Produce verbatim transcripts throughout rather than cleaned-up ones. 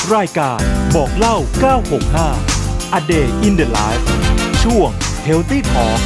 รายการบอกเล่าเก้าหกห้า A Day in the Life ช่วง Healthy Talk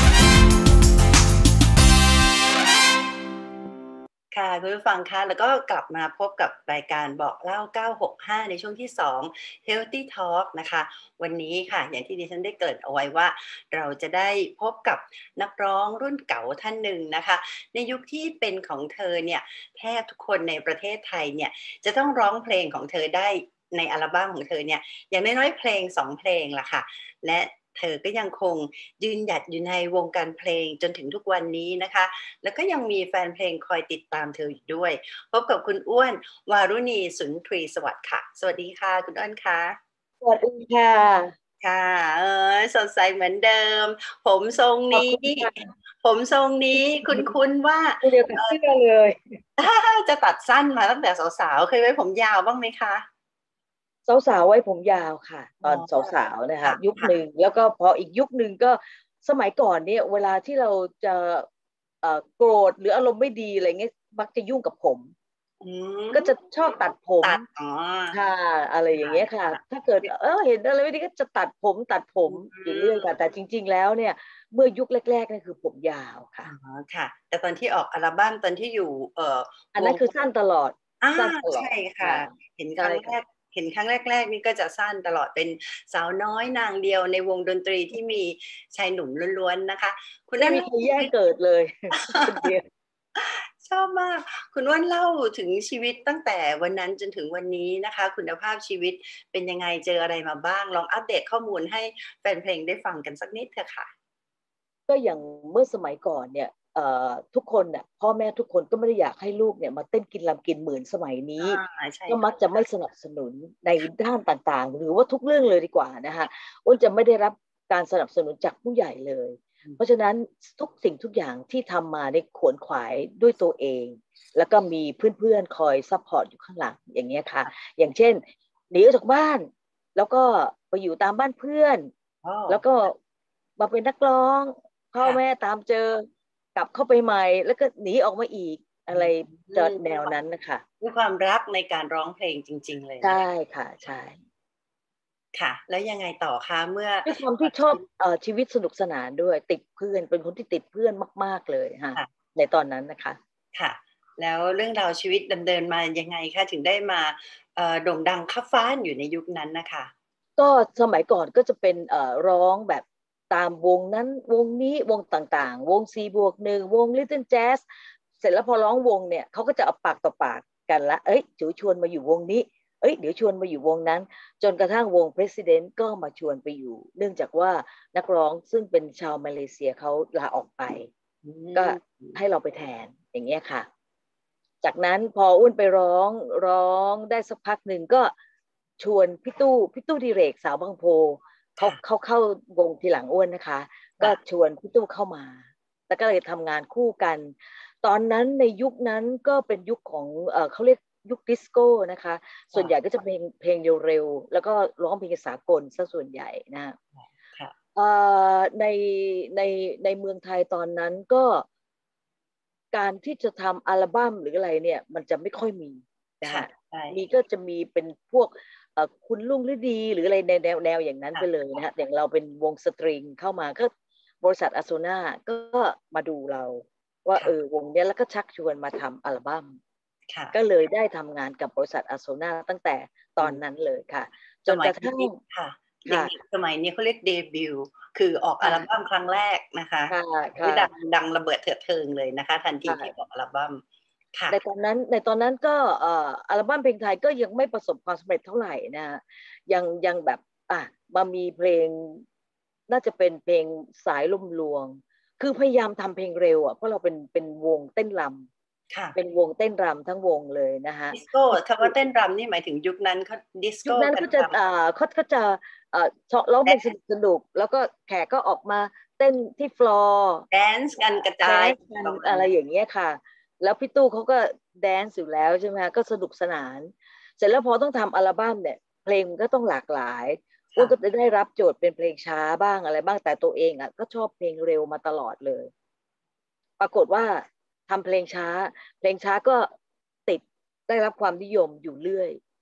ค่ะคุณผู้ฟังคะแล้วก็กลับมาพบกับรายการบอกเล่าเก้าหกห้าในช่วงที่สอง Healthy Talk นะคะวันนี้ค่ะอย่างที่ดิฉันได้เกริ่นเอาไว้ว่าเราจะได้พบกับนักร้องรุ่นเก่าท่านหนึ่งนะคะในยุคที่เป็นของเธอเนี่ยแทบทุกคนในประเทศไทยเนี่ยจะต้องร้องเพลงของเธอได้ในอัลบั้มของเธอเนี่ยอย่างน้อยๆเพลงสองเพลงล่ะค่ะและเธอก็ยังคงยืนหยัดอยู่ในวงการเพลงจนถึงทุกวันนี้นะคะแล้วก็ยังมีแฟนเพลงคอยติดตามเธออยู่ด้วยพบกับคุณอ้วนวารุณีสุนทรีสวัสดิ์ค่ะสวัสดีค่ะคุณอ้วนค่ะสวัสดีค่ะค่ะเออสดใสเหมือนเดิมผมทรงนี้ผมทรงนี้คุ้นๆว่าเดียวกับเสื้อเลยจะตัดสั้นมาตั้งแต่สาวๆเคยไว้ผมยาวบ้างไหมคะสาวๆไว้ผมยาวค่ะตอนสาวๆนะคะยุคหนึ่งแล้วก็พออีกยุคหนึ่งก็สมัยก่อนเนี่ยเวลาที่เราจะโกรธหรืออารมณ์ไม่ดีอะไรเงี้ยมักจะยุ่งกับผมก็จะชอบตัดผมค่ะอะไรอย่างเงี้ยค่ะถ้าเกิดเออเห็นอะไรไม่ดีก็จะตัดผมตัดผมอยู่เรื่อยค่ะแต่จริงๆแล้วเนี่ยเมื่อยุคแรกๆนั่นคือผมยาวค่ะอ๋อค่ะแต่ตอนที่ออกอัลบั้มตอนที่อยู่เอ่ออันนั้นคือสั้นตลอดสั้นตลอดใช่ค่ะเห็นครั้งแรกเห็นครั้งแรกๆนี่ก็จะสั้นตลอดเป็นสาวน้อยนางเดียวในวงดนตรีที่มีชายหนุ่มล้วนๆนะคะคุณไม่มีใครแย่งเกิดเลยคนเดียวชอบมากคุณอ้วนเล่าถึงชีวิตตั้งแต่วันนั้นจนถึงวันนี้นะคะคุณภาพชีวิตเป็นยังไงเจออะไรมาบ้างลองอัปเดตข้อมูลให้แฟนเพลงได้ฟังกันสักนิดเถอะค่ะก็อย่างเมื่อสมัยก่อนเนี่ยทุกคนเนี่ยพ่อแม่ทุกคนก็ไม่ได้อยากให้ลูกเนี่ยมาเต้นกินลำกินเหมือนสมัยนี้ก็มักจะไม่สนับสนุนในด้านต่างๆหรือว่าทุกเรื่องเลยดีกว่านะคะอ้นจะไม่ได้รับการสนับสนุนจากผู้ใหญ่เลยเพราะฉะนั้นทุกสิ่งทุกอย่างที่ทำมาในขวนขวายด้วยตัวเองแล้วก็มีเพื่อนๆคอยซัพพอร์ตอยู่ข้างหลังอย่างเงี้ยค่ะอย่างเช่นหนีออกจากบ้านแล้วก็ไปอยู่ตามบ้านเพื่อนแล้วก็มาเป็นนักร้องพ่อแม่ตามเจอกลับเข้าไปใหม่แล้วก็หนีออกมาอีกอะไรจอดแนวนั้นนะคะด้วยความรักในการร้องเพลงจริงๆเลยใช่ค่ะใช่ค่ะแล้วยังไงต่อคะเมื่อด้วยความที่ชอบเอ่อชีวิตสนุกสนานด้วยติดเพื่อนเป็นคนที่ติดเพื่อนมากๆเลยค่ะในตอนนั้นนะคะค่ะแล้วเรื่องราวชีวิตดำเนินมายังไงคะถึงได้มาเอ่อโด่งดังคับฟ้านอยู่ในยุคนั้นนะคะก็สมัยก่อนก็จะเป็นเอ่อร้องแบบตามวงนั้นวงนี้วงต่างๆวงซีบวกหนึ่งวง Little Jazz เสร็จแล้วพอร้องวงเนี่ยเขาก็จะเอาปากต่อปากกันละเอ้ยจูชวนมาอยู่วงนี้เอ้ยเดี๋ยวชวนมาอยู่วงนั้นจนกระทั่งวง President ก็มาชวนไปอยู่เนื่องจากว่านักร้องซึ่งเป็นชาวมาเลเซียเขาลาออกไปก็ให้เราไปแทนอย่างเงี้ยค่ะจากนั้นพออ้วนไปร้องร้องได้สักพักหนึ่งก็ชวนพี่ตู้พี่ตู้ดิเรกสาวบางโพเขาเขาเข้าวงทีหลังอ้วนนะคะก็ชวนพี่ตู้เข้ามาแล้วก็เลยทำงานคู่กันตอนนั้นในยุคนั้นก็เป็นยุคของเอ่อเขาเรียกยุคดิสโก้นะคะส่วนใหญ่ก็จะเพลงเพลงเร็วๆแล้วก็ร้องเพลงสากลซะส่วนใหญ่นะในในในเมืองไทยตอนนั้นก็การที่จะทำอัลบั้มหรืออะไรเนี่ยมันจะไม่ค่อยมีนะคะมีก็จะมีเป็นพวกคุณลุงฤดีหรืออะไรในแนวแนวอย่างนั้นไปเลยนะฮะอย่างเราเป็นวงสตริงเข้ามาก็บริษัทอาโซนาก็มาดูเราว่าเออวงเนี้ยแล้วก็ชักชวนมาทำอัลบั้มก็เลยได้ทำงานกับบริษัทอาโซนาตั้งแต่ตอนนั้นเลยค่ะจนกระทั่งค่ะสมัยนี้เขาเรียกเดบิวต์คือออกอัลบั้มครั้งแรกนะคะที่ดังดังระเบิดเถิดเทิงเลยนะคะทันทีที่ออกอัลบั้มในตอนนั้นในตอนนั้นก็อัลบั้มเพลงไทยก็ยังไม่ประสบความสำเร็จเท่าไหร่นะยังยังแบบอ่ะมามีเพลงน่าจะเป็นเพลงสายลมลวงคือพยายามทำเพลงเร็วอ่ะเพราะเราเป็นเป็นวงเต้นรำเป็นวงเต้นรำทั้งวงเลยนะคะดิสโก้คำว่าเต้นรำนี่หมายถึงยุคนั้นเขาดิสโก้ยุคนั้นเขาจะอ่าเขาเขาจะอ่าร้องเพลงสนุกสนุกแล้วก็แขกก็ออกมาเต้นที่ฟลอร์แดนซ์กันกระจายอะไรอย่างเงี้ยค่ะแล้วพี่ตู้เขาก็แดนซ์อยู่แล้วใช่ไหมคะก็สนุกสนานเสร็จแล้วพอต้องทำอัลบั้มเนี่ยเพลงก็ต้องหลากหลายอ้วนก็จะได้รับโจทย์เป็นเพลงช้าบ้างอะไรบ้างแต่ตัวเองอ่ะก็ชอบเพลงเร็วมาตลอดเลยปรากฏว่าทำเพลงช้าเพลงช้าก็ติดได้รับความนิยมอยู่เรื่อย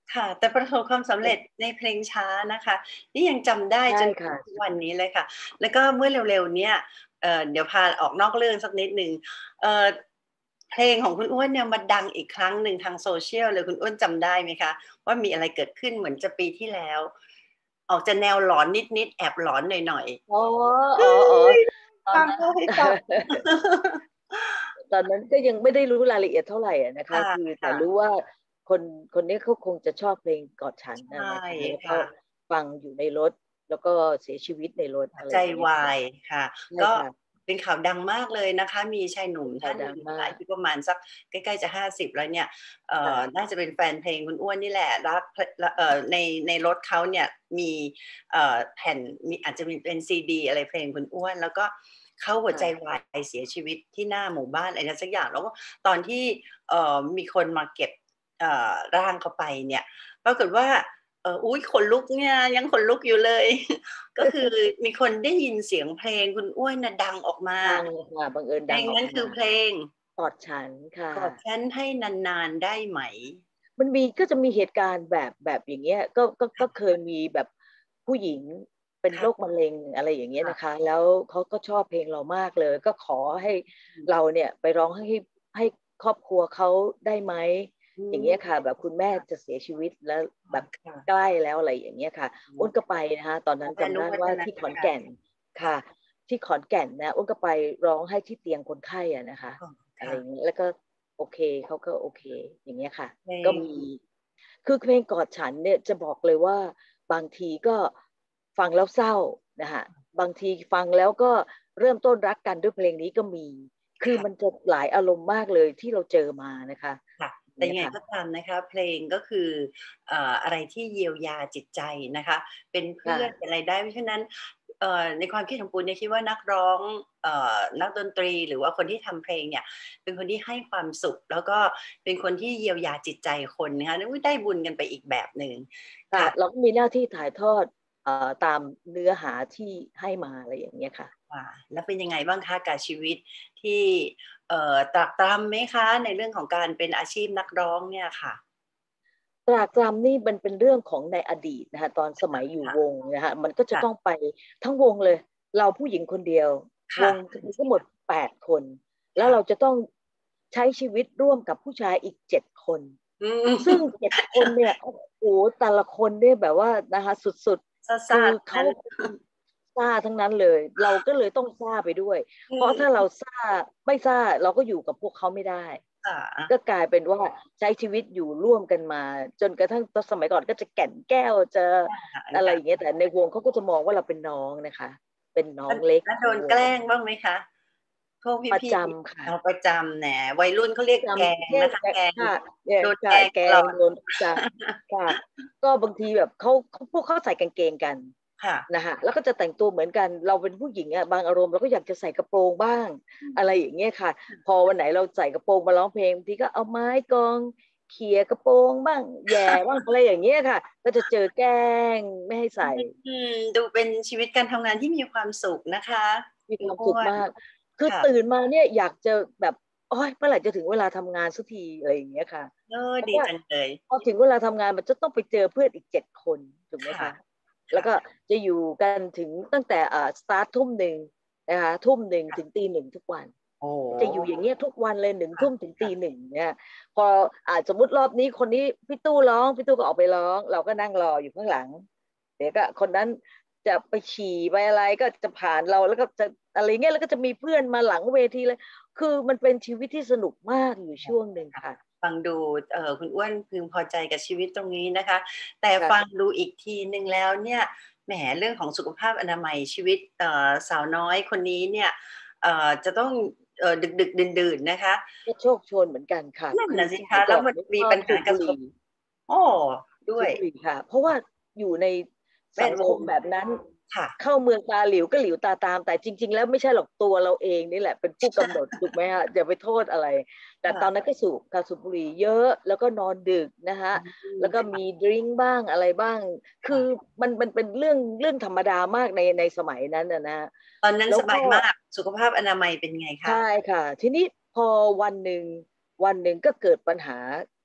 ค่ะแต่ประสบความสำเร็จในเพลงช้านะคะนี่ยังจำได้จใช่นค่ะทุกวันนี้เลยค่ะแล้วก็เมื่อเร็วๆเนี่ยเอ่อเดี๋ยวพาออกนอกเรื่องสักนิดหนึ่งเอ่อเพลงของคุณอ้วนเนี่ยมาดังอีกครั้งหนึ่งทาง โซเชียล เลยคุณอ้วนจำได้ไหมคะว่ามีอะไรเกิดขึ้นเหมือนจะปีที่แล้วออกจะแนวหลอนนิดๆแอบหลอนหน่อยอ๋อๆเฮ้อ๋ออ๋อยตอนนั้นฟังเล่าให้ฟังตอนนั้นก็ยังไม่ได้รู้รายละเอียดเท่าไหร่อะนะคะค่ะคือแต่รู้ค่ะว่าคนคนนี้เขาคงจะชอบเพลงกอดฉันใช่น่ะนะคะแล้วก็ค่ะฟังอยู่ในรถแล้วก็เสียชีวิตในรถอะไรหัวใจอย่างเงี้ยค่ะวายค่ะก็ใช่ค่ะเป็นข่าวดังมากเลยนะคะมีชายหนุ่มข่าวท่านหนึ่งดังมากอายุประมาณสักใกล้ๆจะห้าสิบแล้วเนี่ยเอ่อค่ะน่าจะเป็นแฟนเพลงคุณอ้วนนี่แหละรักพเอ่อในในรถเขาเนี่ยมีเอ่อแผ่นมีอาจจะมีเป็นซีดีอะไรเพลงคุณอ้วนแล้วก็เขาหัวใจค่ะวายเสียชีวิตที่หน้าหมู่บ้านอะไรสักอย่างแล้วก็ตอนที่เอ่อมีคนมาเก็บเอ่อร่างเขาไปเนี่ยปรากฏว่าเอ่ออุ๊ยขนลุกเนี่ยยังขนลุกอยู่เลย ก็คือมีคนได้ยินเสียงเพลงคุณอ้วนน่ะดังออกมาดังค่ะบังเอิญเพลงดังออกมานั้นคือเพลงกอดฉันค่ะกอดฉันให้นานๆได้ไหมมันมีก็จะมีเหตุการณ์แบบแบบอย่างเงี้ยก็ก็ก็เคยมีแบบผู้หญิงเป็นโรคค่ะมะเร็งอะไรอย่างเงี้ยนะคะค่ะแล้วเขาก็ชอบเพลงเรามากเลยก็ขอให้อืมเราเนี่ยไปร้องให้ให้ครอบครัวเขาได้ไหมอือย่างเงี้ยค่ะมแบบคุณแม่ค่ะจะเสียชีวิตแล้วแบบค่ะใกล้แล้วอะไรอย่างเงี้ยค่ะโอ้อ้นก็ไปนะคะตอนนั้นขออนุจำได้ว่าโมทนาที่ขอนค่ะแก่นค่ะค่ะที่ขอนแก่นนะอ้นก็ไปร้องให้ที่เตียงคนไข้อะนะคะอ๋ออะไรค่ะอย่างเงี้ยแล้วก็โอเคเขาก็โอเคอย่างเงี้ยค่ะเพลงก็มีคือเพลงกอดฉันเนี่ยจะบอกเลยว่าบางทีก็ฟังแล้วเศร้านะคะบางทีฟังแล้วก็เริ่มต้นรักกันด้วยเพลงนี้ก็มีคือมันค่ะจะหลายอารมณ์มากเลยที่เราเจอมานะคะค่ะแต่เนี่ยค่ะยังไงก็ตามนะคะเพลงก็คือเอ่ออะไรที่เยียวยาจิตใจนะคะเป็นเพื่ค่ะอนเป็นอะไรได้เพราะฉะนั้นเอ่อในความคิดของปูนเนี่ยคิดว่านักร้องเอ่อนักดนตรีหรือว่าคนที่ทำเพลงเนี่ยเป็นคนที่ให้ความสุขแล้วก็เป็นคนที่เยียวยาจิตใจคนนะคะอุ๊ยได้บุญกันไปอีกแบบหนึ่งค่ะค่ะเราก็มีหน้าที่ถ่ายทอดเอ่อตามเนื้อหาที่ให้มาอะไรอย่างเงี้ยค่ะค่ะแล้วเป็นยังไงบ้างคะกับชีวิตที่เอ่อตรากตรำไหมคะในเรื่องของการเป็นอาชีพนักร้องเนี่ยค่ะตรากตรำนี่มันเป็นเรื่องของในอดีตนะคะตอนสมัยอยู่ค่ะวงนะคะมันก็จะค่ะต้องไปทั้งวงเลยเราผู้หญิงคนเดียววค่ะงมีทั้งหมดแปดคนแล้วค่ะเราจะต้องใช้ชีวิตร่วมกับผู้ชายอีกเจ็ดคนอืซึ่งมเจ็ดคนเนี่ยโอ้โหแต่ละคนเนี่ยแบบว่านะคะสุดๆคือซ่าๆทั้เขางนั้นซ่าทั้งนั้นเลยเราก็เลยต้องซ่าไปด้วยอืเพราะถ้าเรามซ่าไม่ซ่าเราก็อยู่กับพวกเขาไม่ได้ค่ะก็กลายเป็นว่าใช้ชีวิตอยู่ร่วมกันมาจนกระทั่งตอนสมัยก่อนก็จะแก่นแก้วจะค่ะอะไรอย่างเงี้ค่ะยแต่ในวงเขาก็จะมองว่าเราเป็นน้องนะคะเป็นน้อแล้วงเล็กแล้วโดนของวงแกล้งบ้างไหมคะพวกประพี่จำค่ะๆเอาประจำแหมวัยรุ่นเขาเรียกแกประจำเช่นงนะคะแกงค่ะเนี่ยโดนแกค่ะแกงตลอดงโดนประจำค่ะก็บางทีแบบเขาเขาพวกเขาใส่กางเกงกันค่ะนะคะแล้วก็จะแต่งตัวเหมือนกันเราเป็นผู้หญิงอะบางอารมณ์เราก็อยากจะใส่กระโปรงบ้างอะไรอย่างเงี้ยค่ะพอวันไหนเราใส่กระโปรงมาร้องเพลงบางทีก็เอาไม้กองเขี่ยกระโปรงบ้างแย่บ้างอะไรอย่างเงี้ยค่ะก็จะเจอแกล้งไม่ให้ใส่อืมดูเป็นชีวิตการทำงานที่มีความสุขนะคะคุณมีความอ้วนสุขมากคือค่ะตื่นมาเนี่ยอยากจะแบบโอ้ยเมื่อไหร่จะถึงเวลาทำงานสักทีอะไรอย่างเงี้ยค่ะเออดีเพราะว่าจังเลยพอถึงเวลาทำงานมันจะต้องไปเจอเพื่อนอีกเจ็ดคนถูกไหมค่ะคะ แล้วค่ะก็จะอยู่กันถึงตั้งแต่อ่าสตาร์ททุ่มหนึ่งนะคะทุ่มหนึ่งถึงค่ะตีหนึ่งทุกวันโอ้จะอยู่อย่างเงี้ยทุกวันเลยหนึ่งค่ะทุ่มถึงตีค่ะหนึ่งเนี่ยพออ่าสมมติรอบนี้คนนี้พี่ตู้ร้องพี่ตู้ก็ออกไปร้องเราก็นั่งรออยู่ข้างหลังเดี๋ยวก็คนนั้นจะไปฉี่ไปอะไรก็จะผ่านเราแล้วก็จะอะไรเงี้ยแล้วก็จะมีเพื่อนมาหลังเวทีเลยคือมันเป็นชีวิตที่สนุกมากอยู่ช่วงหนึ่งค่ะฟังดูเอ่อคุณอ้วนพึงพอใจกับชีวิตตรงนี้นะคะแต่ฟังค่ะดูอีกทีหนึ่งแล้วเนี่ยแหมเรื่องของสุขภาพอนามัยชีวิตเอ่อสาวน้อยคนนี้เนี่ยเอ่อจะต้องเอ่อดึกๆดื่นๆนะคะก็โชคโชนเหมือนกันค่ะนั่นคือน่ะสิคะสมัยก่แล้วมันมีอนนี่ก็ปัญหากับสุขสูบบุหรี่อ้อด้วยสูบบุหรี่ค่ะเพราะว่าอยู่ในแวดวงสังคมแบบนั้นค่ะเข้าเมืองตาหลิวก็หลิวตาตามแต่จริงๆแล้วไม่ใช่หรอกตัวเราเองนี่แหละเป็นผู้กำหนดถูกไหมฮะอย่าไปโทษอะไรแต่ตอนนั้นค่ะก็สูบค่ะสูบบุหรี่เยอะแล้วก็นอนดึกนะคะอืมแล้วก็ค่ะมีดริงก์บ้างอะไรบ้างคือค่ะมันมันเป็นเรื่องเรื่องธรรมดามากในในสมัยนั้นนะนะตอนนั้นแล้วก็สบายมากสุขภาพอนามัยเป็นไงคะใช่ค่ะทีนี้พอวันหนึ่งวันหนึ่งก็เกิดปัญหากับ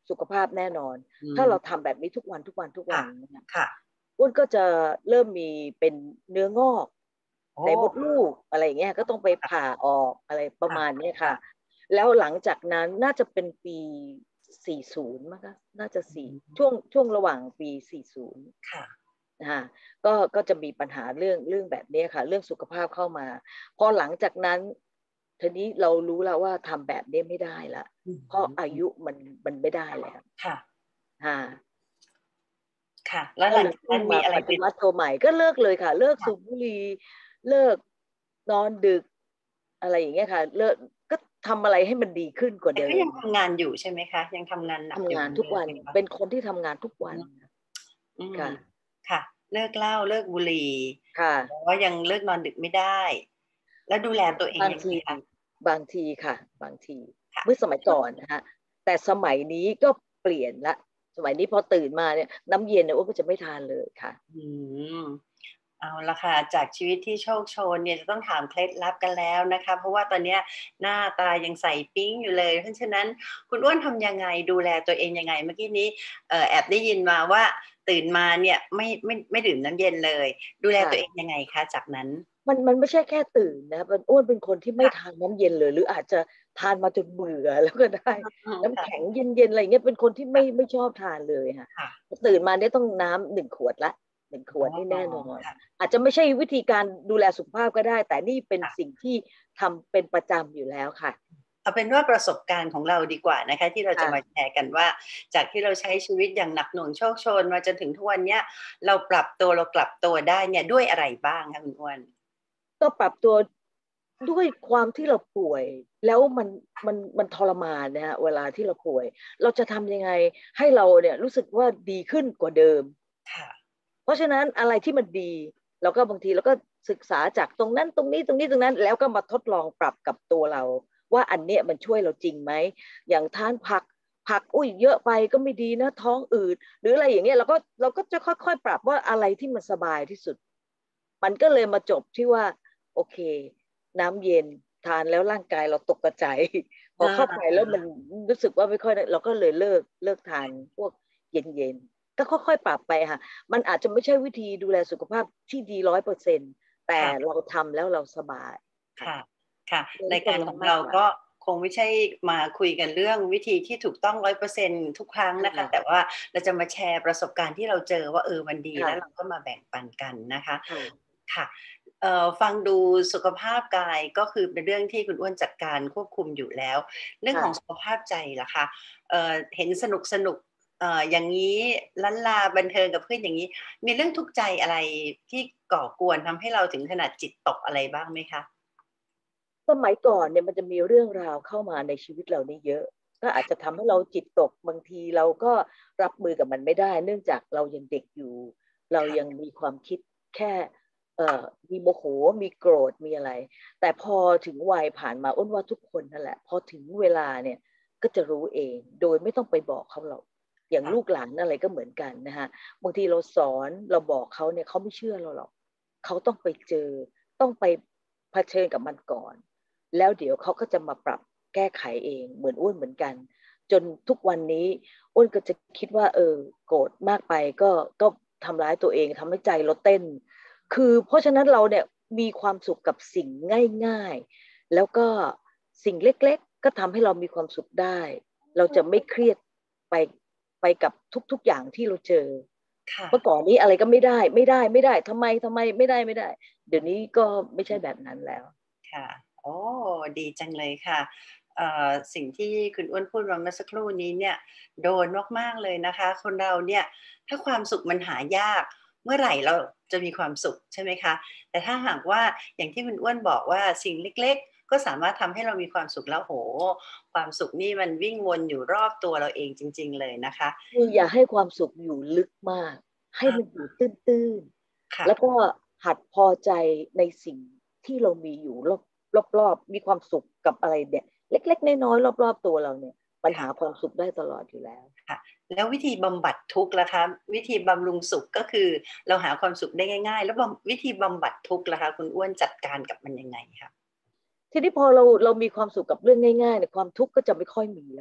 สุขภาพแน่นอนถ้าเราทำแบบนี้ทุกวันทุกวันทุกวันค่ะอ้วนก็จะเริ่มมีเป็นเนื้องอกในมดลูกอะไรอย่างเงี้ยก็ต้องไปผ่าออกอะไรประมาณนี้ค่ะแล้วหลังจากนั้นน่าจะเป็นปีสี่สิบมั้งคะน่าจะสี่ช่วงช่วงระหว่างปีสี่สิบค่ะนะคะก็ก็จะมีปัญหาเรื่องเรื่องแบบนี้ค่ะเรื่องสุขภาพเข้ามาพอหลังจากนั้นทีนี้เรารู้แล้วว่าทำแบบนี้ไม่ได้ละเพราะอายุมันมันไม่ได้แล้วค่ะค่ะค่ะแล้วหลังจากนั้นมีอะไรปฏิวัติตัวใหม่ก็เลิกเลยค่ะเลิกสูบบุหรี่เลิกนอนดึกอะไรอย่างเงี้ยค่ะเลิกก็ทำอะไรให้มันดีขึ้นกว่าเดิมแต่ก็ยังทำงานอยู่ใช่ไหมคะยังทำงานหนักอยู่ทำงานทุกวันเป็นคนที่ทำงานทุกวันค่ะค่ะเลิกเหล้าเลิกบุหรี่ค่ะแต่ว่ายังเลิกนอนดึกไม่ได้แล้วดูแลตัวเองยังไงคะบางทีค่ะบางทีเมื่อสมัยก่อนนะฮะแต่สมัยนี้ก็เปลี่ยนละสมัยนี้พอตื่นมาเนี่ยน้ำเย็นเนี่ยอ้วนก็จะไม่ทานเลยค่ะอืมเอาละค่ะจากชีวิตที่โชคโชนเนี่ยจะต้องถามเคล็ดลับกันแล้วนะคะเพราะว่าตอนนี้หน้าตายังใสปิ๊งอยู่เลยเพราะฉะนั้นคุณอ้วนทำยังไงดูแลตัวเองยังไงเมื่อกี้นี้เอ่อแอบได้ยินมาว่าตื่นมาเนี่ยไม่ไม่ไม่ดื่มน้ำเย็นเลยดูแลตัวเองยังไงคะจากนั้นมันมันไม่ใช่แค่ตื่นนะมันอ้วนเป็นคนที่ไม่ทานน้ำเย็นเลยหรืออาจจะทานมาจนเบื่อแล้วก็ได้น้ำแข็งเย็นๆอะไรเงี้ยเป็นคนที่ไม่ไม่ชอบทานเลยค่ะตื่นมาเนี่ยต้องน้ำหนึ่งขวดละหนึ่งขวดนี่แน่นอนอาจจะไม่ใช่วิธีการดูแลสุขภาพก็ได้แต่นี่เป็นสิ่งที่ทำเป็นประจำอยู่แล้วค่ะเอาเป็นว่าประสบการณ์ของเราดีกว่านะคะที่เราจะมาแชร์กันว่าจากที่เราใช้ชีวิตอย่างหนักหน่วงโชคโชนมาจนถึงทุกวันนี้เราปรับตัวเรากลับตัวได้เนี่ยด้วยอะไรบ้างคะคุณอ้วนก็ปรับตัวด้วยความที่เราป่วยแล้วมันมันมันทรมานนะฮะเวลาที่เราป่วยเราจะทำยังไงให้เราเนี่ยรู้สึกว่าดีขึ้นกว่าเดิมเพราะฉะนั้นอะไรที่มันดีเราก็บางทีเราก็ศึกษาจากตรงนั้นตรงนี้ตรงนี้ตรงนั้นแล้วก็มาทดลองปรับกับตัวเราว่าอันเนี้ยมันช่วยเราจริงไหมอย่างทานผักผักอุ้ยเยอะไปก็ไม่ดีนะท้องอืดหรืออะไรอย่างเงี้ยเราก็เราก็จะค่อยๆปรับว่าอะไรที่มันสบายที่สุดมันก็เลยมาจบที่ว่าโอเคน้ำเย็นทานแล้วร่างกายเราตกกระจายพอเข้าไปแล้วมันรู้สึกว่าไม่ค่อยเราก็เลยเลิกเลิกทานพวกเย็นๆก็ค่อยๆปรับไปค่ะมันอาจจะไม่ใช่วิธีดูแลสุขภาพที่ดีร้อยเปอร์เซ็นต์แต่เราทำแล้วเราสบายค่ะค่ะรายการของเราก็คงไม่ใช่มาคุยกันเรื่องวิธีที่ถูกต้องร้อยเปอร์เซ็นต์ทุกครั้งนะคะแต่ว่าเราจะมาแชร์ประสบการณ์ที่เราเจอว่าเออมันดีแล้วเราก็มาแบ่งปันกันนะคะค่ะเอ่อฟังดูสุขภาพกายก็คือเป็นเรื่องที่คุณอ้วนจัดการควบคุมอยู่แล้วเรื่องของสุขภาพใจล่ะคะเอ่อเห็นสนุกสนุกเอ่ออย่างนี้ลันลาบันเทิงกับเพื่อนอย่างนี้มีเรื่องทุกข์ใจอะไรที่ก่อกวนทำให้เราถึงขนาดจิตตกอะไรบ้างไหมคะสมัยก่อนเนี่ยมันจะมีเรื่องราวเข้ามาในชีวิตเรานี่เยอะก็อาจจะทำให้เราจิตตกบางทีเราก็รับมือกับมันไม่ได้เนื่องจากเรายังเด็กอยู่เรายังมีความคิดแค่เอ่อมีโมโหมีโกรธมีอะไรแต่พอถึงวัยผ่านมาอ้นว่าทุกคนนั่นแหละพอถึงเวลาเนี่ยก็จะรู้เองโดยไม่ต้องไปบอกเขาหรอกอย่างลูกหลานอะไรก็เหมือนกันนะฮะบางทีเราสอนเราบอกเขาเนี่ยเขาไม่เชื่อเราหรอกเขาต้องไปเจอต้องไปเผชิญกับมันก่อนแล้วเดี๋ยวเขาก็จะมาปรับแก้ไขเองเหมือนอ้วนเหมือนกันจนทุกวันนี้อ้วนก็จะคิดว่าเออโกรธมากไปก็ก็ทำร้ายตัวเองทำให้ใจเราเต้นคือเพราะฉะนั้นเราเนี่ยมีความสุขกับสิ่งง่ายๆแล้วก็สิ่งเล็กๆก็ทำให้เรามีความสุขได้เราจะไม่เครียดไปไปกับทุกๆอย่างที่เราเจอเมื่อก่อนนี้อะไรก็ไม่ได้ไม่ได้ไม่ได้ทำไมทำไมไม่ได้ไม่ได้เดี๋ยวนี้ก็ไม่ใช่แบบนั้นแล้วค่ะโอ้ดีจังเลยค่ะสิ่งที่คุณอ้วนพูดมาเมื่อสักครู่นี้เนี่ยโดนมากๆเลยนะคะคนเราเนี่ยถ้าความสุขมันหายากเมื่อไหร่เราจะมีความสุขใช่ไหมคะแต่ถ้าหากว่าอย่างที่คุณอ้วนบอกว่าสิ่งเล็กๆก็สามารถทำให้เรามีความสุขแล้วโหความสุขนี่มันวิ่งวนอยู่รอบตัวเราเองจริงๆเลยนะคะคืออย่าให้ความสุขอยู่ลึกมากให้มันอยู่ตื้นๆแล้วก็หัดพอใจในสิ่งที่เรามีอยู่รอบรอบๆมีความสุขกับอะไรเนี่ยเล็กๆน้อยๆรอบๆตัวเราเนี่ยปัญหาความสุขได้ตลอดอยู่แล้วค่ะแล้ววิธีบำบัดทุกข์ล่ะคะวิธีบำรุงสุขก็คือเราหาความสุขได้ง่ายๆแล้ววิธีบำบัดทุกข์ล่ะคะคุณอ้วนจัดการกับมันยังไงคะทีนี้พอเราเรามีความสุขกับเรื่องง่ายๆเนี่ยความทุกข์ก็จะไม่ค่อยมีแล้ว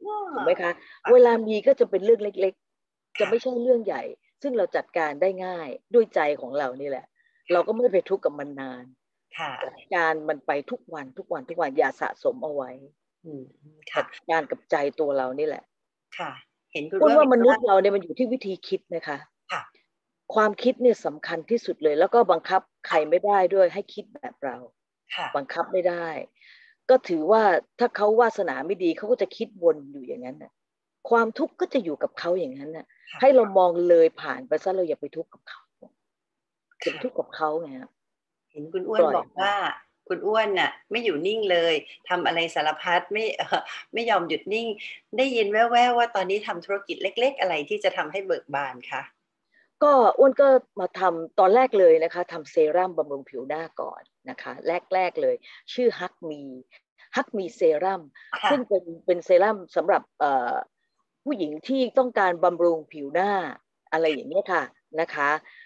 ถูกไหมคะเวลามีก็จะเป็นเรื่องเล็กๆจะไม่ใช่เรื่องใหญ่ซึ่งเราจัดการได้ง่ายด้วยใจของเรานี่แหละเราก็ไม่ไปทุกข์กับมันนานจัดการมันไปทุกวันทุกวันทุกวันอย่าสะสมเอาไว้จัดการกับใจตัวเรานี่แหละค่ะเห็นพูดว่ามนุษย์เราเนี่ยมันอยู่ที่วิธีคิดนะคะความคิดเนี่ยสำคัญที่สุดเลยแล้วก็บังคับใครไม่ได้ด้วยให้คิดแบบเราบังคับไม่ได้ก็ถือว่าถ้าเขาวาสนาไม่ดีเขาก็จะคิดวนอยู่อย่างนั้นนะความทุกข์ก็จะอยู่กับเขาอย่างนั้นนะให้เรามองเลยผ่านไปซะเราอย่าไปทุกข์กับเขาอย่าไปทุกข์กับเขาไงเห็นคุณอ้วนบอกว่าคุณอ้วนน่ะไม่อยู่นิ่งเลยทำอะไรสารพัดไม่เอ่อไม่ยอมหยุดนิ่งได้ยินแว่วๆว่าตอนนี้ทำธุรกิจเล็กๆอะไรที่จะทำให้เบิกบานคะก็อ้วนก็มาทำตอนแรกเลยนะคะทำเซรั่มบำรุงผิวหน้าก่อนนะคะแรกๆเลยชื่อฮักมีฮักมีเซรั่มซึ่งเป็นเป็นเซรั่มสำหรับผู้หญิงที่ต้องการบำรุงผิวหน้าอะไรอย่างนี้ค่ะนะคะ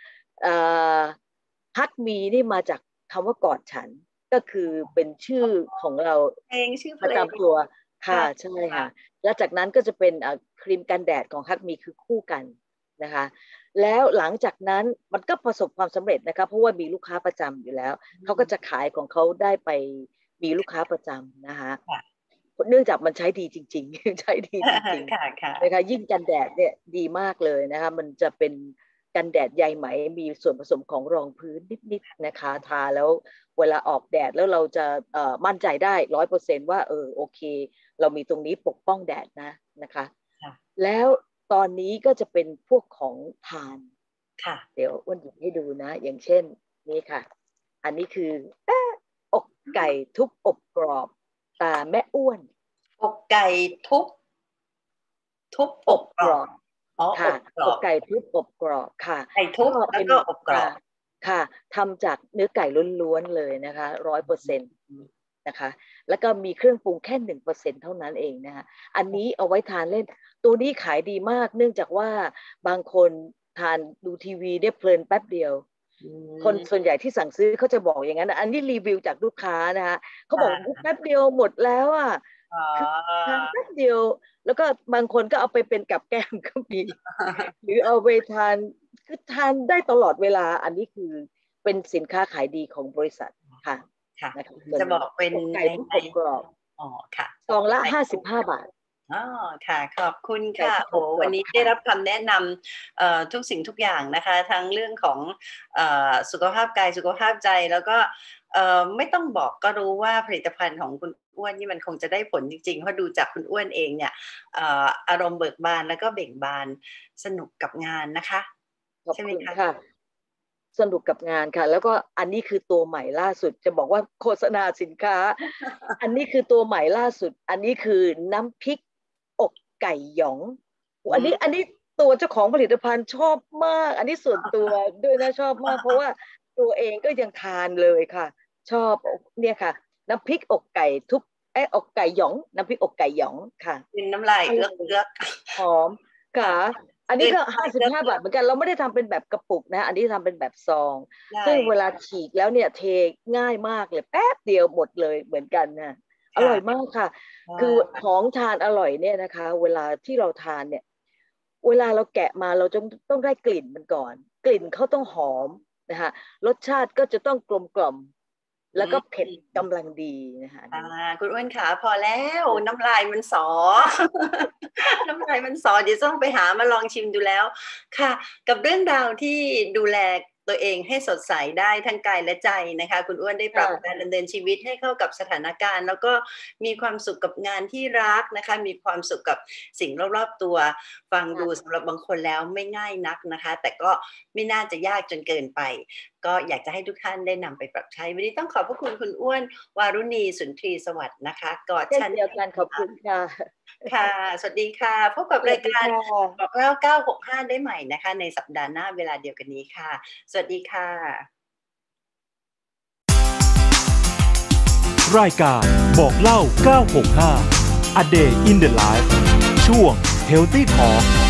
ฮักมีนี่มาจากคำว่ากอดฉันก็คือเป็นชื่อของเราเองชื่อประจำตัวค่ะใช่ค่ะแล้วจากนั้นก็จะเป็นครีมกันแดดของฮักมีคือคู่กันนะคะแล้วหลังจากนั้นมันก็ประสบความสำเร็จนะคะเพราะว่ามีลูกค้าประจำอยู่แล้วเขาก็จะขายของเขาได้ไปมีลูกค้าประจำนะคะเนื่องจากมันใช้ดีจริงๆใช้ดีจริงๆนะคะยิ่งกันแดดเนี่ยดีมากเลยนะคะมันจะเป็นกันแดดใยไหมมีส่วนผสมของรองพื้นนิดๆนะคะทาแล้วเวลาออกแดดแล้วเราจะมั่นใจได้ร้อยเปอร์เซนต์ว่าเออโอเคเรามีตรงนี้ปกป้องแดดนะนะคะแล้วตอนนี้ก็จะเป็นพวกของทานค่ะเดี๋ยวอ้วนหยิบให้ดูนะอย่างเช่นนี่ค่ะอันนี้คืออกไก่ทุบอกกรอบตาแม่อ้วนอกไก่ทุบอก อบกรอบอ๋อค่ะอกไก่ทุบอกกรอบค่ะไก่ทุบแล้วก็อบกรอบค่ะทำจากเนื้อไก่ล้วนๆเลยนะคะร้อยเปอร์เซ็นต์นะคะแล้วก็มีเครื่องปรุงแค่หนึ่งเปอร์เซ็นต์เท่านั้นเองนะคะอันนี้เอาไว้ทานเล่นตัวนี้ขายดีมากเนื่องจากว่าบางคนทานดูทีวีได้เพลินแป๊บเดียวคนส่วนใหญ่ที่สั่งซื้อเขาจะบอกอย่างนั้นอันนี้รีวิวจากลูกค้านะคะเขาบอกแป๊บเดียวหมดแล้วอ่ะทานแป๊บเดียวแล้วก็บางคนก็เอาไปเป็นกับแก้มก็มีหรือเอาไปทานคือทานได้ตลอดเวลาอันนี้คือเป็นสินค้าขายดีของบริษัทค่ะค่ะจะบอกเป็นไก่ทุบกรอบอ๋อค่ะซองละห้าสิบห้าบาทอ๋อค่ะขอบคุณค่ะโอ้วันนี้ได้รับคำแนะนำเอ่อทุกสิ่งทุกอย่างนะคะทั้งเรื่องของเอ่อสุขภาพกายสุขภาพใจแล้วก็เอ่อไม่ต้องบอกก็รู้ว่าผลิตภัณฑ์ของคุณอ้วนนี่มันคงจะได้ผลจริงๆเพราะดูจากคุณอ้วนเองเนี่ยเอ่ออารมณ์เบิกบานแล้วก็เบ่งบานสนุกกับงานนะคะใช่ไหมคะสนุกกับงานค่ะแล้วก็อันนี้คือตัวใหม่ล่าสุดจะบอกว่าโฆษณาสินค้า อันนี้คือตัวใหม่ล่าสุดอันนี้คือน้ำพริกอกไก่หยองอันนี้อันนี้ตัวเจ้าของผลิตภัณฑ์ชอบมากอันนี้ส่วนตัวด้วยนะชอบมากเพราะว่าตัวเองก็ยังทานเลยค่ะชอบเนี่ยค่ะน้ำพริกอกไก่ทุบไอ้อกไก่หยองน้ำพริกอกไก่หยองค่ะเป็นน้ำลายเลือกเลือกหอมค่ะอันนี้ก็ห้าสิบห้าบาทเหมือนกันเราไม่ได้ทำเป็นแบบกระปุกนะอันนี้ทำเป็นแบบซองซึ่งเวลาฉีกแล้วเนี่ยเทง่ายมากเลยแป๊บเดียวหมดเลยเหมือนกันนะอร่อยมากค่ะคือของทานอร่อยเนี่ยนะคะเวลาที่เราทานเนี่ยเวลาเราแกะมาเราจะต้องได้กลิ่นมันก่อนกลิ่นเขาต้องหอมนะคะรสชาติก็จะต้องกลมกล่อมแล้วก็เผ็ดกำลังดีนะคะคุณอ้วนขาพอแล้วน้ำลายมันสอ น้ำลายมันสอเดี๋ยวต้องไปหามาลองชิมดูแล้วค่ะกับเรื่องราวที่ดูแลตัวเองให้สดใสได้ทั้งกายและใจนะคะคุณอ้วนได้ปรับการดำเนินชีวิตให้เข้ากับสถานการณ์แล้วก็มีความสุขกับงานที่รักนะคะมีความสุขกับสิ่งรอบๆตัวฟังดูสำหรับบางคนแล้วไม่ง่ายนักนะคะแต่ก็ไม่น่าจะยากจนเกินไปก็อยากจะให้ทุกท่านได้นำไปปรับใช้วันนี้ต้องขอบพระคุณคุณอ้วนวารุณีสุนทรีสวัสดิ์นะคะกอดฉันเดียวกันขอบคุณค่ะค่ะสวัสดีค่ะพบกับรายการบอกเล่าเก้าหกห้าได้ใหม่นะคะในสัปดาห์หน้าเวลาเดียวกันนี้ค่ะสวัสดีค่ะรายการบอกเล่าเก้าหกห้า A Day in the Life ช่วง Healthy Talk